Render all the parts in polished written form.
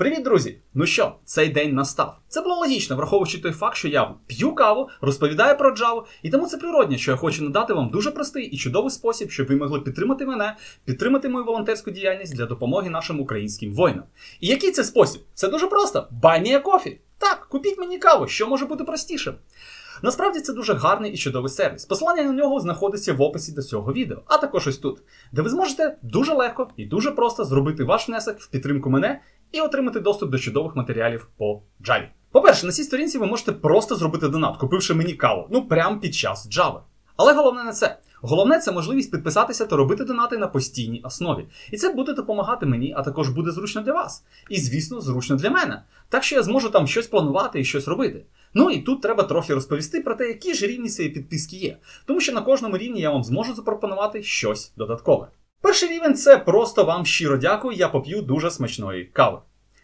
Привіт, друзі! Ну що, цей день настав. Це було логічно, враховуючи той факт, що я п'ю каву, розповідаю про Java, і тому це природне, що я хочу надати вам дуже простий і чудовий спосіб, щоб ви могли підтримати мене, підтримати мою волонтерську діяльність для допомоги нашим українським воїнам. І який це спосіб? Це дуже просто. Buy me a coffee. Так, купіть мені каву, що може бути простіше. Насправді це дуже гарний і чудовий сервіс. Посилання на нього знаходиться в описі до цього відео, а також ось тут, де ви зможете дуже легко і дуже просто зробити ваш внесок в підтримку мене і отримати доступ до чудових матеріалів по Java. По-перше, на цій сторінці ви можете просто зробити донат, купивши мені каву, прямо під час Java. Але головне не це. Головне – це можливість підписатися та робити донати на постійній основі. І це буде допомагати мені, а також буде зручно для вас. І, звісно, зручно для мене. Так що я зможу там щось планувати і щось робити. Ну і тут треба трохи розповісти про те, які ж рівні цієї підписки є. Тому що на кожному рівні я вам зможу запропонувати щось додаткове. Перший рівень – це просто вам щиро дякую, я поп'ю дуже смачної кави.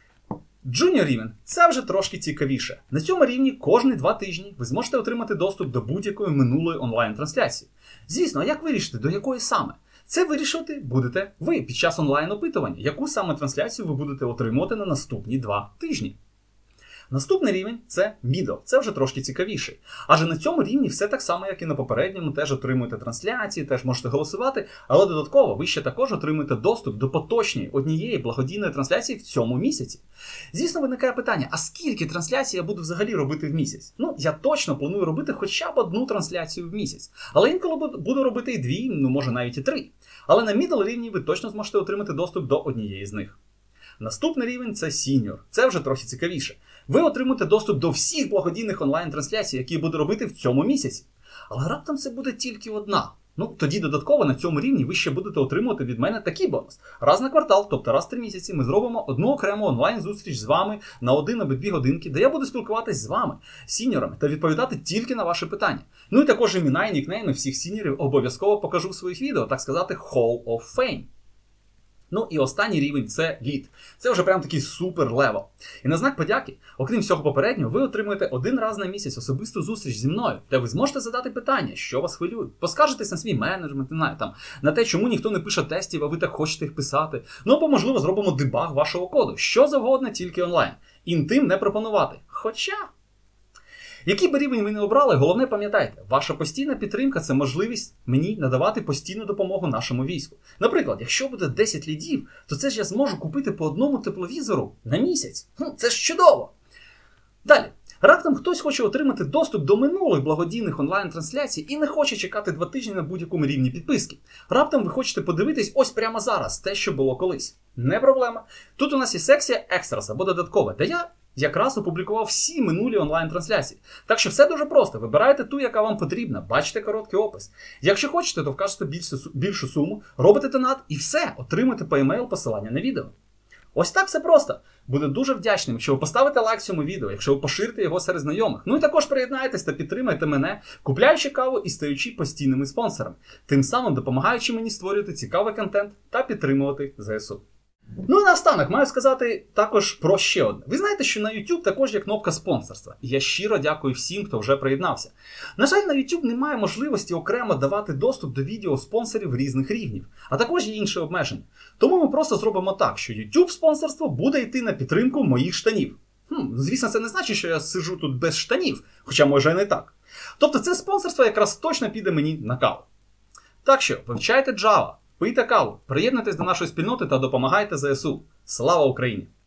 Junior рівень – це вже трошки цікавіше. На цьому рівні кожні 2 тижні ви зможете отримати доступ до будь-якої минулої онлайн-трансляції. Звісно, а як вирішити, до якої саме? Це вирішувати будете ви під час онлайн-опитування, яку саме трансляцію ви будете отримувати на наступні 2 тижні. Наступний рівень – це Middle. Це вже трошки цікавіший. Адже на цьому рівні все так само, як і на попередньому, теж отримуєте трансляції, теж можете голосувати, але додатково ви ще також отримуєте доступ до поточної однієї благодійної трансляції в цьому місяці. Звісно, виникає питання, а скільки трансляцій я буду взагалі робити в місяць? Я точно планую робити хоча б 1 трансляцію в місяць. Але інколи буду робити і 2, може навіть і 3. Але на Middle рівні ви точно зможете отримати доступ до однієї з них. Наступний рівень – це Senior. Це вже трохи цікавіше. Ви отримуєте доступ до всіх благодійних онлайн-трансляцій, які я буду робити в цьому місяці. Але раптом це буде тільки одна. Тоді додатково на цьому рівні ви ще будете отримувати від мене такий бонус. Раз на квартал, тобто раз в 3 місяці, ми зробимо одну окрему онлайн-зустріч з вами на 1 або 2 годинки, де я буду спілкуватись з вами, сіньорами, та відповідати тільки на ваші питання. І також імена і нікнейми всіх сіньорів обов'язково покажу в своїх відео, так сказати, Hall of Fame. І останній рівень – це Lead. Це вже прям такий супер левел. І на знак подяки, окрім всього попереднього, ви отримуєте 1 раз на місяць особисту зустріч зі мною, де ви зможете задати питання, що вас хвилює, поскаржитесь на свій менеджмент, на те, чому ніхто не пише тестів, а ви так хочете їх писати. Або, можливо, зробимо дебаг вашого коду. Що завгодно, тільки онлайн. Інтим не пропонувати. Хоча... Який би рівень ви не обрали, головне пам'ятайте, ваша постійна підтримка – це можливість мені надавати постійну допомогу нашому війську. Наприклад, якщо буде 10 лідів, то це ж я зможу купити по 1 тепловізору на місяць. Це ж чудово! Далі. Раптом хтось хоче отримати доступ до минулих благодійних онлайн-трансляцій і не хоче чекати 2 тижні на будь-якому рівні підписки. Раптом ви хочете подивитись ось прямо зараз те, що було колись. Не проблема. Тут у нас є секція Extras або додаткове, де я якраз опублікував всі минулі онлайн-трансляції. Так що все дуже просто. Вибирайте ту, яка вам потрібна, бачите короткий опис. Якщо хочете, то вкажете більшу суму, робите донат і все, отримуєте по емейл посилання на відео. Ось так все просто. Буду дуже вдячним, якщо ви поставите лайк цьому відео, якщо ви поширите його серед знайомих. І також приєднайтесь та підтримайте мене, купляючи каву і стаючи постійними спонсорами. Тим самим допомагаючи мені створювати цікавий контент та підтримувати ЗСУ. І наостанок маю сказати також про ще одне. Ви знаєте, що на YouTube також є кнопка спонсорства. І я щиро дякую всім, хто вже приєднався. На жаль, на YouTube немає можливості окремо давати доступ до відео спонсорів різних рівнів. А також є інші обмеження. Тому ми просто зробимо так, що YouTube спонсорство буде йти на підтримку моїх штанів. Звісно, це не значить, що я сиджу тут без штанів, хоча може і не так. Тобто це спонсорство якраз точно піде мені на каву. Так що, вивчайте Java. Пийте каву, приєднуйтесь до нашої спільноти та допомагайте ЗСУ. Слава Україні!